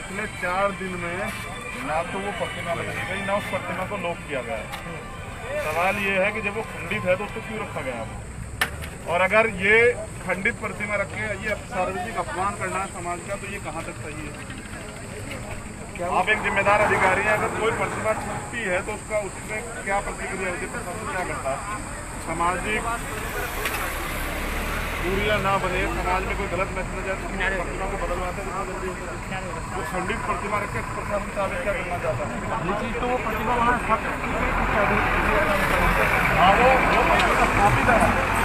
पिछले 4 दिन में ना तो वो प्रतिमा लगाई गई, ना उस प्रतिमा को लोप किया गया है। सवाल ये है कि जब वो खंडित है तो उसको क्यों रखा गया है? और अगर ये खंडित प्रतिमा रखे ये सार्वजनिक अपमान करना है समाज का, तो ये कहाँ तक सही है? आप एक जिम्मेदार अधिकारी हैं, अगर कोई प्रतिमा छूटती है तो उसमें क्या प्रतिक्रिया होती है? प्रशासन क्या करता है? सामाजिक दूरियां ना बने, समाज में कोई गलत मैसेज न जाए, प्रतिमा को बदलवाते हैं जल्दी वो खंडित प्रतिमा रखे। प्रशासन साबित क्या करना चाहता है? तो वो प्रतिमा वहाँ स्थापित है,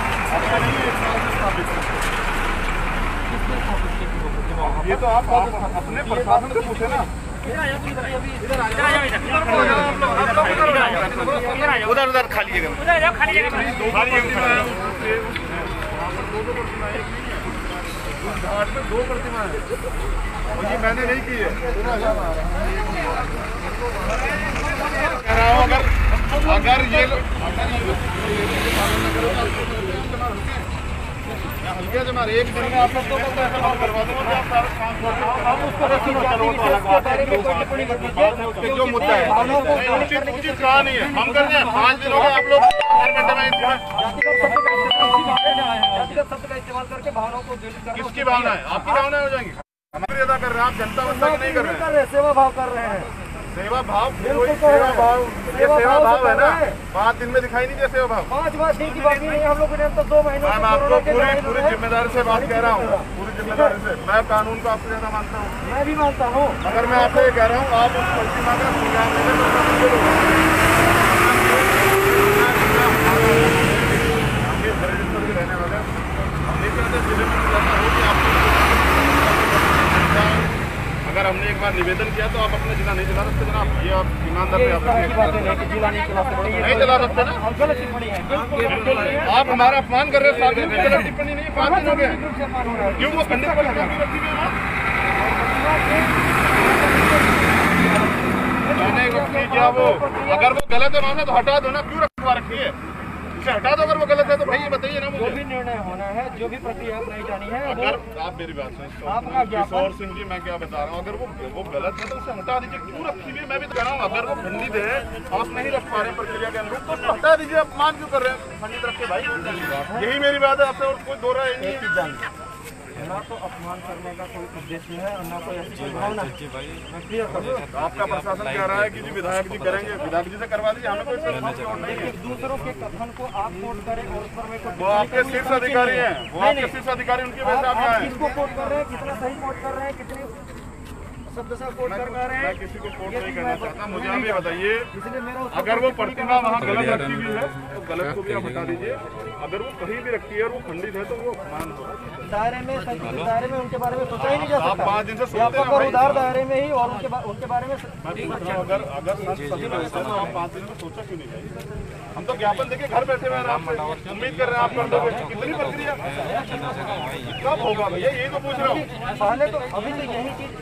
ये तो आप अपने प्रशासन से पूछे ना। उधर खाली जगह दो प्रतिमा है और ये मैंने नहीं की है। कह रहा हूँ अगर ये हल्के जमा एक दिन में आप लोग तो करवा दूंगा, जो मुद्दा है उचित कहा नहीं है। हम कर रहे हैं 5 दिन हो गए, आप लोग किसकी भावना है? आपकी भावना हो जाएंगी। हमारी अदा कर रहे हैं, आप जनता बंदा नहीं कर रहे हैं, सेवा भाव कर रहे हैं। सेवा भाव ये सेवा भाव है ना। 5 दिन में दिखाई नहीं दिया सेवा भाव। 5 दिन की बाकी नहीं, हम लोग तो 2 महीने। मैं आपको पूरी जिम्मेदारी से बात कह रहा हूँ, पूरी जिम्मेदारी से। मैं कानून को आपसे ज्यादा मानता हूँ। मैं भी मानता हूँ। अगर मैं आपसे ये कह रहा हूँ आप उस प्रतिमा का सुझाव रहने वाले अगर हमने एक बार निवेदन किया तो आप अपना जिला नहीं चला सकते जनाब। ये आप ईमानदार नहीं चला सकते ना। आप हमारा अपमान कर रहे हैं। गलत टिप्पणी नहीं, 5 दिन हो गए। क्यों वो खंडित मैंने क्या वो अगर वो गलत है माना तो हटा दो ना, क्यों रखवा रखी है? हटा दो। अगर वो गलत है तो भाई ये बताइए ना मुझे। जो भी निर्णय होना है, जो भी प्रक्रिया अपनाई जानी है, अगर आप मेरी बात सुनिए किशोर सिंह जी, मैं क्या बता रहा हूँ, अगर वो गलत है तो उसे हटा दीजिए। क्यों रखी हुई? मैं भी तो कह रहा हूँ अगर वो खंडित है, आप नहीं रख पा रहे प्रक्रिया के अनुरूप, तो उसको हटा दीजिए। अपमान क्यों कर रहे हैं खंडित रख के? भाई यही मेरी बात है आपसे, और कोई दो राय नहीं है। ना तो अपमान करने का कोई उद्देश्य है और ना कोई अच्छी भावना। आपका प्रशासन कह रहा है कि जी विधायक जी करेंगे, विधायक जी से करवा दीजिए, हमें कोई नहीं है। दूसरों के कथन को आप कोट करें और उस पर में वो आपके शीर्ष अधिकारी हैं, वो आपके शीर्ष अधिकारी, उनकी वजह से आप आए। किसको कोट कर रहे हैं, कितना सही कोट कर रहे हैं, कितनी शब्द से कोट कर रहे हैं? मैं किसी को कोट नहीं करना चाहता। मुझे आप ये बताइए, अगर वो प्रतिमा वहाँ गलत रखी हुई है तो गलत को भी आप हटा दीजिए। अगर वो कहीं भी रखी है और वो खंडित है तो वो अपमान हो। दायरे में उनके बारे में सोचा ही नहीं जा सकता। आप 5 दिन से सोचते हैं उदार दायरे में ही, और उनके बारे में अगर आप 5 दिन में सोचा क्यों नहीं जाएगी? हम तो ज्ञापन देके घर बैठे हुए हैं, उम्मीद कर रहे हैं आप कर दोगे। कितनी प्रक्रिया कब होगा भैया, यही तो पूछ रहा हूँ। पहले तो अभी तो यही चीज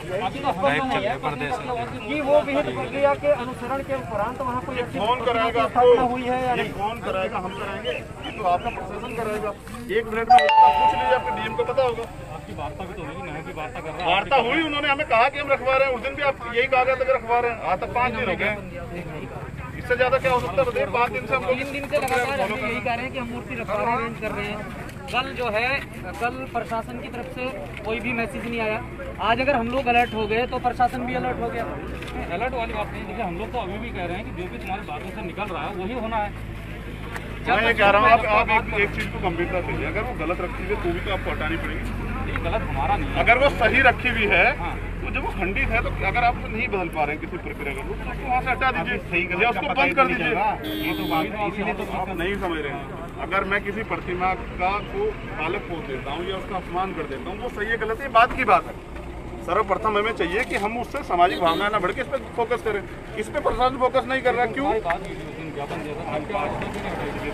कि वो विहित प्रक्रिया के अनुसरण के उपरांत वहाँ कोई कौन कराएगा आपको हुई है या नहीं? कौन कराएगा? हम कराएंगे? ये तो आपका प्रशासन कराएगा। 1 मिनट में पूछ लीजिए, आपके डीएम को पता होगा। आपकी वार्ता भी तो होगी ना, की वार्ता कर रहे हैं। वार्ता हुई, उन्होंने हमें कहा कि हम रखवा रहे हैं। उस दिन भी आप यही कागज तक रखवा रहे हैं। आज तक 5 दिन हो गए, इससे ज्यादा क्या हो सकता है? 5 दिन से हम 3 दिन से लगातार हम यही कह रहे हैं कि हम मूर्ति रखवा रहे हैं, अरेंज कर रहे हैं। कल प्रशासन की तरफ से कोई भी मैसेज नहीं आया। आज अगर हम लोग अलर्ट हो गए तो प्रशासन भी अलर्ट हो गया। अलर्ट वाली बात नहीं, देखिए हम लोग तो अभी भी कह रहे हैं कि जो भी तुम्हारी बातों से निकल रहा है वही होना है। मैं ये कह रहा हूँ आप एक चीज को गंभीरता दीजिए। अगर वो गलत रखी हुई है तो भी तो आपको हटानी पड़ेगी। गलत हमारा नहीं है। अगर वो सही रखी हुई है तो जब वो खंडित है तो अगर आप नहीं बदल पा रहे हैं किसी प्रक्रिया का, तो उसको वहाँ से हटा दीजिए, सही कर उसको बंद कर दीजिए। ये तो बात है, इसीलिए तो आप नहीं समझ रहे हैं। अगर मैं किसी प्रतिमा का को पालक पोस देता हूँ या उसका अपमान कर देता हूँ, वो सही है गलत है बात की बात है। सर्वप्रथम हमें चाहिए कि हम उससे सामाजिक भावना न बढ़ के इस पर फोकस करें। इस पे प्रशासन फोकस नहीं कर रहा, क्यों?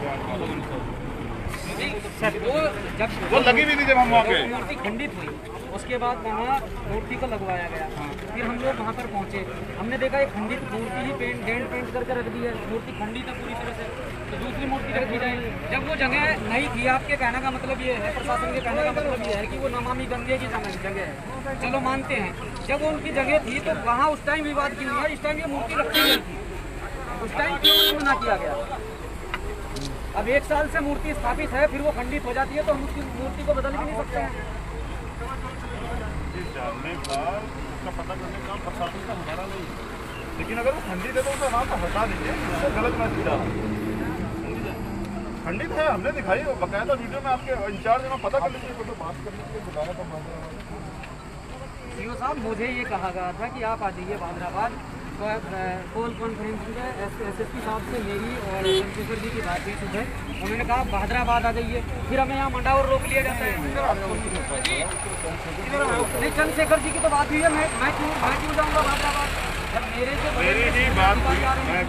वो लगी भी थी जब हम वहाँ पे। मूर्ति खंडित हुई उसके बाद वहाँ मूर्ति को लगवाया गया। फिर हम लोग वहाँ पर पहुँचे, हमने देखा एक खंडित मूर्ति ही पेंट करके रख दी है, मूर्ति खंडित है पूरी तरह से, तो दूसरी मूर्ति रख दी जाए। जब वो जगह नहीं थी, आपके कहने का मतलब ये है, प्रशासन के कहने का मतलब ये है कि वो नमामि गंगे की जगह है, चलो मानते हैं। जब वो उनकी जगह थी तो वहाँ उस टाइम विवाद क्यों हुआ? इस टाइम ये मूर्ति रखी गई थी, उस टाइम क्यों मना किया गया? अब 1 साल से मूर्ति स्थापित है, फिर वो खंडित हो जाती है तो हम उसकी मूर्ति को बदल भी नहीं सकते हैं। जानने का उसका पता करने का प्रशासन का हमारा नहीं है, लेकिन अगर वो खंडित है तो उसे वहाँ पर हटा दीजिए, उससे गलत मैसेज डाला। खंडित है, हमने दिखाई बकायदा वीडियो में, आपके इंचार्ज में पता कर लीजिए, तो बात करने के लिए बुलाया था। सीओ साहब, मुझे ये कहा गया था कि आप आ जाइए हैदराबाद, कॉल कॉन्फ्रेंसिंग में एसएसपी साहब से मेरी और चंद्रशेखर जी की बात हुई सुबह, उन्होंने कहा हैदराबाद आ जाइए, फिर हमें यहाँ मंडावर रोक लिया जाता है। नहीं, चंद्रशेखर जी की तो बात हुई है, मैं क्यों जाऊँगा हैदराबाद? जब मेरी बात हुई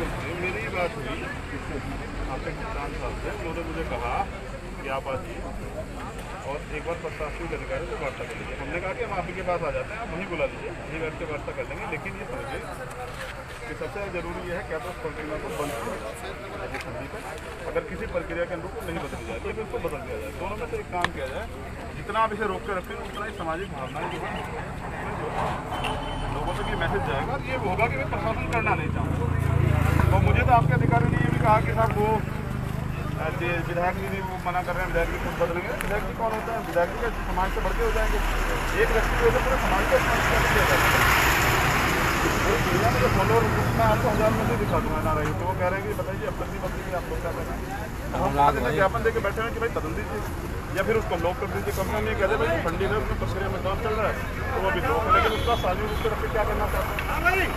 आपके किसान साहब से, उन्होंने मुझे कहा कि आप आ जाइए और एक बार प्रशासनिक अधिकारी से वार्ता कर लीजिए। हमने कहा कि हम आप ही के पास आ जाते हैं, आप वहीं बुला लीजिए, वहीं बैठ के वार्ता कर लेंगे। लेकिन ये समझिए कि सबसे जरूरी ये है क्या तो उस प्रक्रिया को बंद करें, अगर किसी प्रक्रिया के अनुरूप नहीं बदली जाए तो उसको बदल दिया जाए। दोनों में से एक काम किया जाए, जितना आप इसे रोक के रखते हैं उतना ही सामाजिक भावनाएं जो है लोगों तक ये मैसेज जाएगा, ये होगा कि मैं प्रशासन करना नहीं चाहूँगा। तो मुझे तो आपके अधिकारी ने ये भी कहा कि साहब वो विधायक जी नहीं मना कर रहे हैं, विधायक जी खुद बदलेंगे। विधायक जी कौन होता है? विधायक जी का समाज से बढ़के हो जाएंगे, एक व्यक्ति की वजह से पूरे समाज को दिया जाएगा। दुनिया में जो फॉलोअर मैं आपको 1000 में से दिखा दूंगा ना रही, तो वो कह रहे हैं कि बताइए अब तक नहीं बदलेंगे, आप लोग क्या कर रहे हैं? हम ज्ञापन दे के बैठे हैं कि भाई बदल दीजिए या फिर उसको लॉक कर दीजिए। कंपनी नहीं कहते भाई खंडित है, उसमें प्रक्रिया में काम चल रहा है तो वो अभी लॉक है, लेकिन उसका साजिश उसको रख के क्या करना चाहते हैं?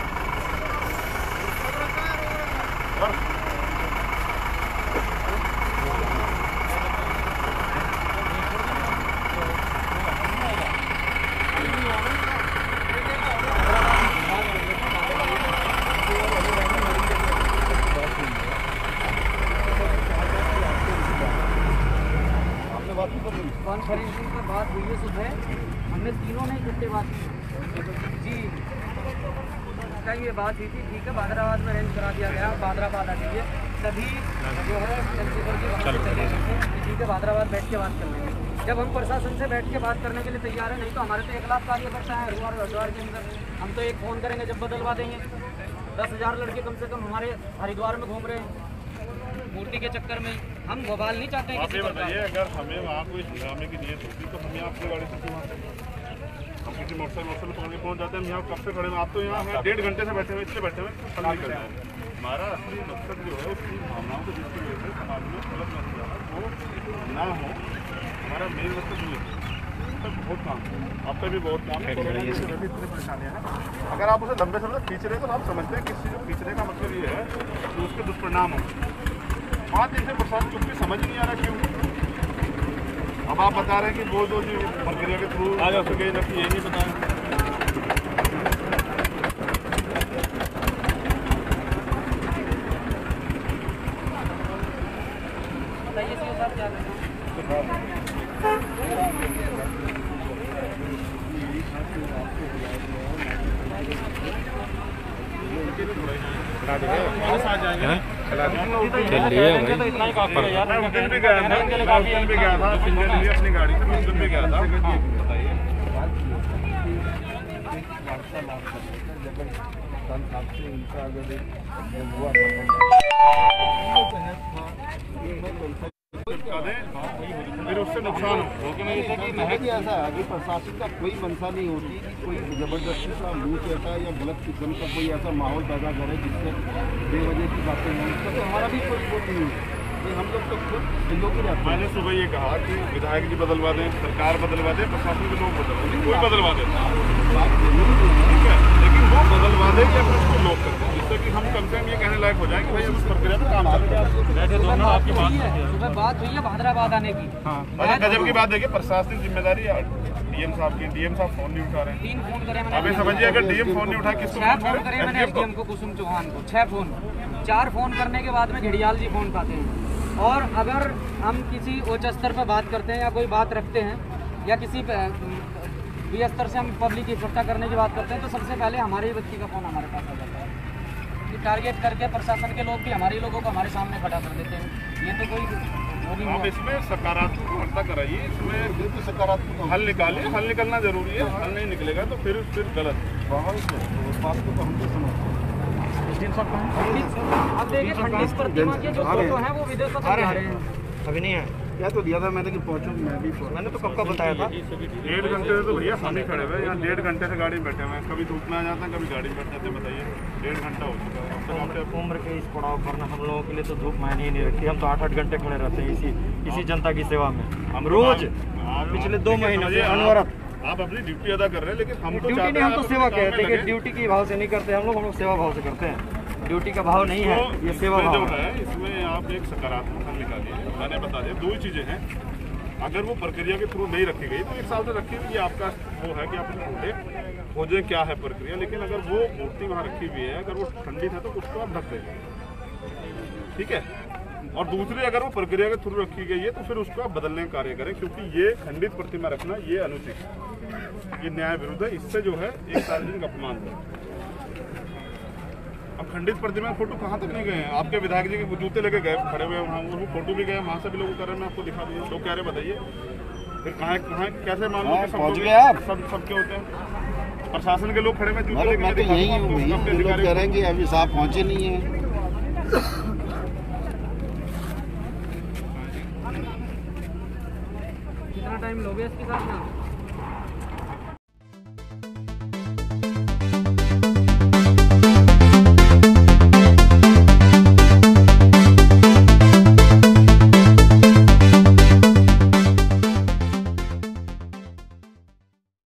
कॉन्फ्रेंसिंग पर बात हुई है सुबह, हमने तीनों ने इकट्ठे बात की जी, टाइम ये बात हुई थी। ठीक है, हैदराबाद में अरेंज करा दिया गया, हैदराबाद आ जाइए, तभी जो है चंद्रशेखर जी वहाँ से चले गए। ठीक है, हैदराबाद बैठ के बात कर लेंगे। जब हम प्रशासन से बैठ के बात करने के लिए तैयार है, नहीं तो हमारे तो 1 लाख कार्यकर्ता है हरिद्वार के अंदर, हम तो एक फ़ोन करेंगे जब बदलवा देंगे। 10,000 लड़के कम से कम हमारे हरिद्वार में घूम रहे हैं मूर्ति के चक्कर में। हम बवाल नहीं चाहते हैं। आप ये बताइए, अगर हमें वहाँ कोई हंगामे की नीयत होती तो हमें आपकी गाड़ी से क्यों आते? हम किसी मोटरसाइकिल पकड़ के पहुँच जाते हैं। हम यहाँ कब से खड़े हैं? आप तो यहाँ 1.5 घंटे से बैठे हुए, इसलिए बैठे हुए खड़ा कर रहे हैं। हमारा असली मकसद जो है उसकी भावनाओं को जिसकी वजह से समाज में गलत मैसेज आ रहा है वो ना हो, हमारा मेन मकसद ये है। बहुत काम है, आप पे भी बहुत काम है, इतनी परेशानियाँ हैं। अगर आप उसे लंबे समय तक खींच रहे हैं तो आप समझते हैं कि इस चीज़ को खींचने का मतलब ये है कि उसके दुष्परिणाम हो। 5 दिन से प्रशासन चुप्पी समझ नहीं आ रहा क्यों। अब आप बता रहे हैं कि वो जो प्रक्रिया के थ्रू आ जा सके, जबकि ये नहीं बताएं। बताइए सीओ साहब क्या करना इतना ही काफी है यार। मैं उस दिन भी गया था, अपनी गाड़ी से उस दिन भी गया था। बताइए फिर उससे नुकसान हो कि ऐसा है कि प्रशासन का कोई मंशा नहीं होती कि कोई जबरदस्ती सा लूट ऐसा या गलत किस्म का कोई ऐसा माहौल पैदा करे जिससे बेवजह की बातें नहीं, इसका तो हमारा भी कोई वोट नहीं है। हम लोग तो खुद लोग ही रहते हैं। मैंने सुबह ये कहा कि विधायक जी बदलवा दें, सरकार बदलवा दे, प्रशासन के लोग बदलवा दें, कोई बदलवा देता ठीक है, लेकिन वो बदलवा दे या फिर उसको लोग करते हैं, जिससे कि हम कम से कम ये कहने लायक हो जाए कि भाई हम उस प्रक्रिया में काम करते हैं। दोनों आपकी बात सुबह बात हुई है हैदराबाद आने की। हाँ, गजब की बात देखिए, प्रशासनिक जिम्मेदारी डीएम साहब की, डीएम साहब फोन नहीं उठा रहे हैं। 3 फोन करे मैंने। अभी समझिए, अगर डीएम फोन नहीं उठा किसको 6 फोन करे मैंने एसडीएम को, कुसुम चौहान को 6 फोन। 4 फोन करने के बाद में घड़ियाल जी फोन उठाते हैं। और अगर हम किसी उच्च स्तर पर बात करते हैं या कोई बात रखते हैं या किसी भी स्तर से हम पब्लिक की इकट्ठा करने की बात करते हैं तो सबसे पहले हमारे ही व्यक्ति का फ़ोन हमारे पास आ जाता है। ये टारगेट करके प्रशासन के लोग भी हमारे लोगों को हमारे सामने खड़ा कर देते हैं। ये तो कोई वो नहीं आप है। इसमें सकारात्मक वार्ता कराइए, इसमें बिल्कुल सकारात्मक हल निकालिए। हल निकलना जरूरी है, हल नहीं निकलेगा तो फिर गलत। बहुत है, तो उस बात को तो हम भी समझते हैं। अब देखिए खंडित प्रतिमा के जो फोटो हैं वो विदेशों से आ रहे हैं। अभी नहीं है, क्या तो दिया था मैंने कि पहुंचो, मैं भी मैंने तो कब का बताया था। 1.5 घंटे से तो भैया हम ही खड़े हुए हैं यहाँ, 1.5 घंटे से गाड़ी में बैठे हुए हैं। कभी धूप में आ जाते हैं, कभी गाड़ी में बैठ जाते हैं। बताइए 1.5 घंटा हो चुका है। उम्र के इस पड़ाव पर ना हम लोगों के लिए तो धूप मायने ही नहीं रखती। हम तो 8-8 घंटे खड़े रहते हैं इसी जनता की सेवा में। हम रोज पिछले 2 महीनों से अनवरत। आप अपनी ड्यूटी अदा कर रहे हैं, लेकिन हम तो ड्यूटी नहीं, हम तो सेवा कहते हैं कि ड्यूटी की भाव से नहीं करते हम लोग सेवा भाव से करते हैं। ड्यूटी का भाव नहीं है, ये सेवा जो भाव है। इसमें आप एक सकारात्मक हल निकालिए। मैंने बता दिया 2 ही चीज़ें हैं। अगर वो प्रक्रिया के थ्रू नहीं रखी गई तो 1 साल से रखी हुई, ये आपका वो है कि आप ढूंढे खोजें क्या है प्रक्रिया। लेकिन अगर वो मूर्ति वहाँ रखी हुई है, अगर वो खंडित है तो उसको आप ढक दें, ठीक है। और दूसरी, अगर वो प्रक्रिया के थ्रू रखी गई है तो फिर उसको आप बदलने का कार्य करें, क्योंकि ये खंडित प्रतिमा रखना ये अनुचित है, ये न्याय विरुद्ध है। इससे जो है एक सार्वजनिक अपमान है। अब खंडित प्रतिमा फोटो कहाँ तक नहीं गए हैं? आपके विधायक जी के जूते लेके गए, खड़े हुए वहाँ, वो फोटो भी गए, वहाँ से भी लोग कर रहे हैं। मैं आपको दिखा दिया, लोग कह रहे बताइए फिर कहाँ कैसे मान लो कि पहुँच गए आप? सबके होते हैं। प्रशासन के लोग खड़े हुए जूते मैं लेके तो यही हूँ भैया, ये लोग कह रहे हैं कि अभी साहब पहुँचे नहीं है। कितना टाइम लोगे इसके साथ ना?